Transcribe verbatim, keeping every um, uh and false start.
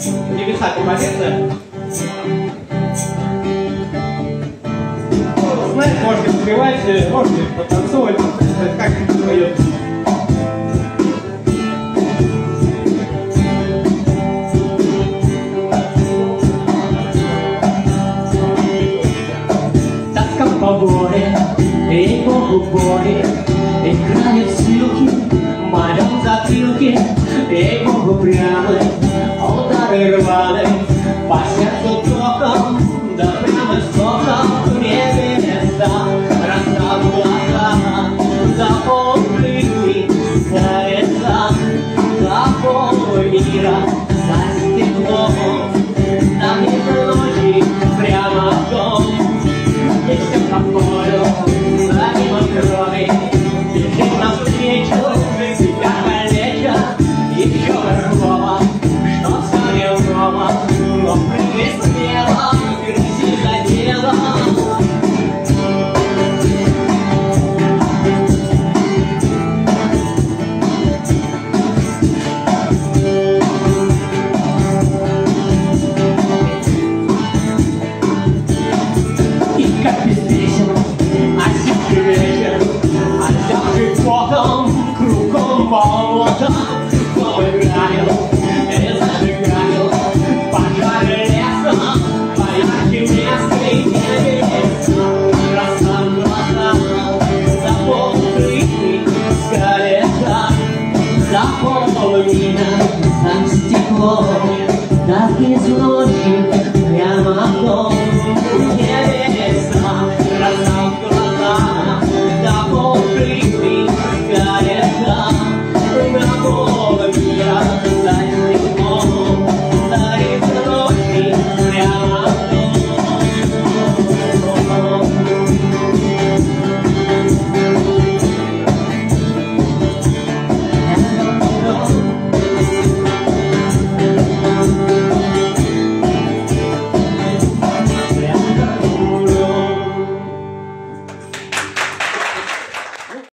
Небеса композиция. Ну, знаете, можете спевать, можете потанцевать, как поет. Тоска по боли, ей богу боли, играют силки в моем затылке, ей богу прямы, удары рваны, по сердцу током, да прямо соком, небеса, расстав глаза, за полпрыгни, за леса, за пол мира, за стеклом, на мир ночи, прямо в дом. И все по полю, за мимо крови, бежит навстречу, себя калеча. Еще раз слово, что все не дома, но прыгай смело, грызи за дело. Как без песен, осенний вечер, отдавший потом, кругом болото, кто играет и зажигает пожары лесом, поярче места и небеса, красным глаза, за полпрыгни, скалета, за полмина, за стеклом, так из ночи прямо в дом. Разом глаза, до полпрыгни, скалета, на полном